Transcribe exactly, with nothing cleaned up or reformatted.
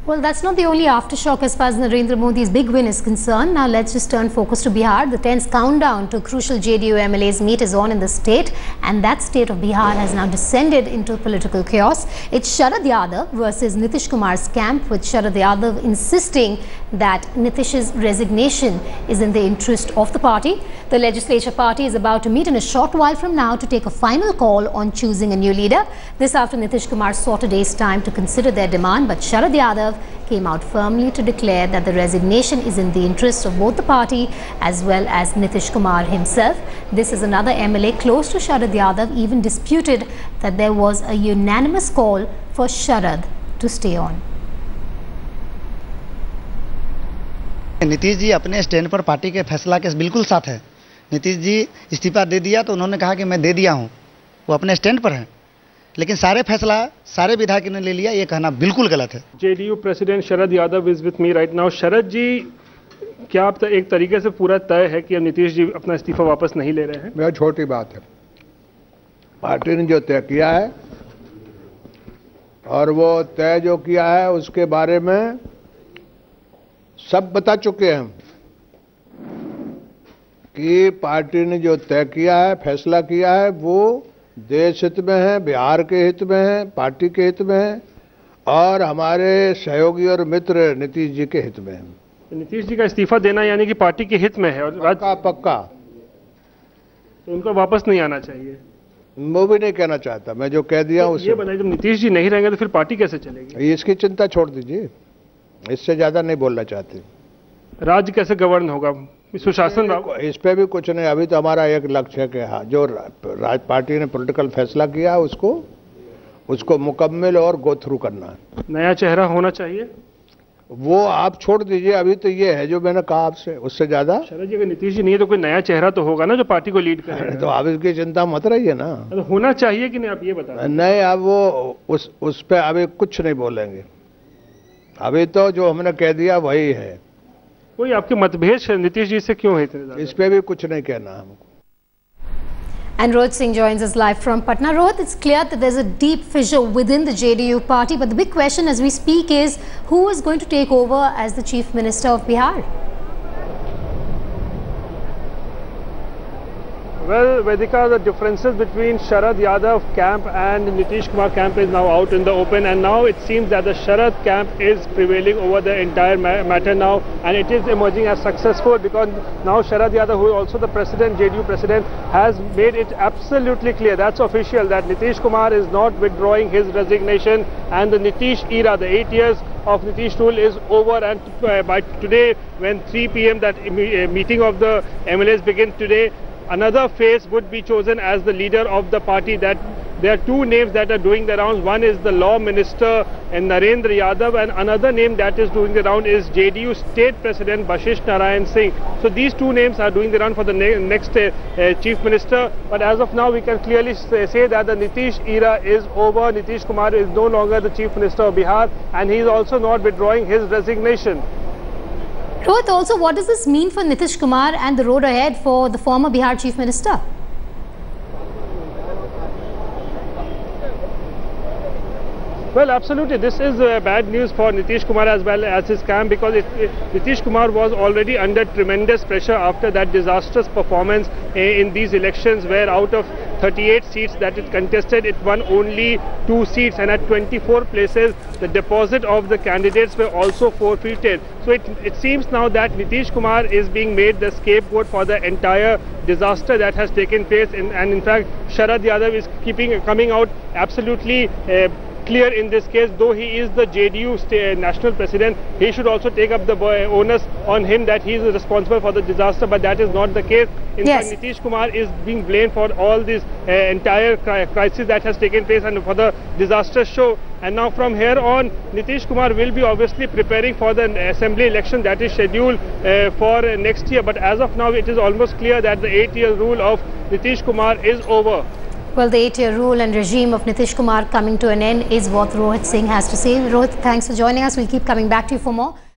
Well, that's not the only aftershock as far as Narendra Modi's big win is concerned. Now let's just turn focus to Bihar. The tense countdown to crucial J D U M L As meet is on in the state, and that state of Bihar has now descended into political chaos. It's Sharad Yadav versus Nitish Kumar's camp, with Sharad Yadav insisting that Nitish's resignation is in the interest of the party. The legislature party is about to meet in a short while from now to take a final call on choosing a new leader. This after Nitish Kumar sought a day's time to consider their demand, but Sharad Yadav came out firmly to declare that the resignation is in the interest of both the party as well as Nitish Kumar himself. This is another M L A close to Sharad Yadav even disputed that there was a unanimous call for Sharad to stay on. Nitish ji अपने stand पर party के फैसला के बिल्कुल साथ है। नीतीश जी इस्तीफा दे दिया तो उन्होंने कहा कि मैं दे दिया हूं, वो अपने स्टैंड पर है, लेकिन सारे फैसला सारे विधायकों ने ले लिया, ये कहना बिल्कुल गलत है। JDU president Sharad Yadav is with me right now. Sharad ji, क्या आप एक तरीके से पूरा तय है कि अब नीतीश जी अपना इस्तीफा वापस नहीं ले रहे हैं? बहुत छोटी बात है, पार्टी ने जो तय किया है और वो तय जो किया है उसके बारे में सब बता चुके हैं कि पार्टी ने जो तय किया है, फैसला किया है, वो देश हित में है, बिहार के हित में है, पार्टी के हित में है और हमारे सहयोगी और मित्र नीतीश जी के हित में है। नीतीश जी का इस्तीफा देना यानी कि पार्टी के हित में है और पक्का पक्का तो उनको वापस नहीं आना चाहिए। वो भी नहीं कहना चाहता, मैं जो कह दिया तो उससे। ये बताइए, जब नीतीश जी नहीं रहेंगे तो फिर पार्टी कैसे चलेगी? इसकी चिंता छोड़ दीजिए, इससे ज्यादा नहीं बोलना चाहते। राज्य कैसे गवर्न होगा, सुशासन? इस पे भी कुछ नहीं, अभी तो हमारा एक लक्ष्य है कि हाँ, जो राज पार्टी ने पॉलिटिकल फैसला किया उसको उसको मुकम्मल और गो थ्रू करना है। नया चेहरा होना चाहिए, वो आप छोड़ दीजिए। अभी तो ये है जो मैंने कहा आपसे, उससे ज्यादा। शरद जी, अगर नीतीश जी नहीं है तो कोई नया चेहरा तो होगा ना जो पार्टी को लीड करे। तो आप इसकी चिंता मत रहिए ना। तो होना चाहिए कि नहीं, आप ये बताएं। नहीं, अब वो उस उस पे अभी कुछ नहीं बोलेंगे, अभी तो जो हमने कह दिया वही है। कोई आपके मतभेद नीतीश जी से क्यों है इतने ज्यादा? इस पे भी कुछ नहीं कहना हमको। And Rohit Singh joins us live from Patna. Rohit, it's clear that there's a deep fissure within the J D U party, but the big question as we speak is who is going to take over as the Chief Minister of Bihar? Well, Vedika, the differences between Sharad Yadav camp and Nitish Kumar camp is now out in the open, and now it seems that the Sharad camp is prevailing over the entire ma matter now, and it is emerging as successful because now Sharad Yadav, who is also the president, J D U president, has made it absolutely clear, that's official, that Nitish Kumar is not withdrawing his resignation, and the Nitish era, the eight years of Nitish rule is over, and uh, by today, when three p m that uh, meeting of the M L As begin today, another face would be chosen as the leader of the party. That there are two names that are doing the rounds. One is the law minister and Narendra Yadav, and another name that is doing the round is J D U state president Bashish Narayan Singh. So these two names are doing the round for the ne next uh, uh, chief minister. But as of now, we can clearly say, say that the Nitish era is over. Nitish Kumar is no longer the chief minister of Bihar, and he is also not withdrawing his resignation. Rohit, also, what does this mean for Nitish Kumar and the road ahead for the former Bihar Chief Minister? Well, absolutely. This is uh, bad news for Nitish Kumar as well as his camp, because it, it, Nitish Kumar was already under tremendous pressure after that disastrous performance uh, in these elections, where out of thirty-eight seats that it contested, it won only two seats, and at twenty-four places the deposit of the candidates were also forfeited. So it, it seems now that Nitish Kumar is being made the scapegoat for the entire disaster that has taken place, in, and in fact Sharad Yadav is keeping coming out absolutely uh, clear in this case. Though he is the J D U national president, he should also take up the onus on him that he is responsible for the disaster, but that is not the case. In yes. fact, Nitish Kumar is being blamed for all this uh, entire crisis that has taken place and for the disastrous show. And now from here on, Nitish Kumar will be obviously preparing for the assembly election that is scheduled uh, for uh, next year. But as of now, it is almost clear that the eight-year rule of Nitish Kumar is over. Well, the eight-year rule and regime of Nitish Kumar coming to an end is what Rohit Singh has to say. Rohit, thanks for joining us. We'll keep coming back to you for more.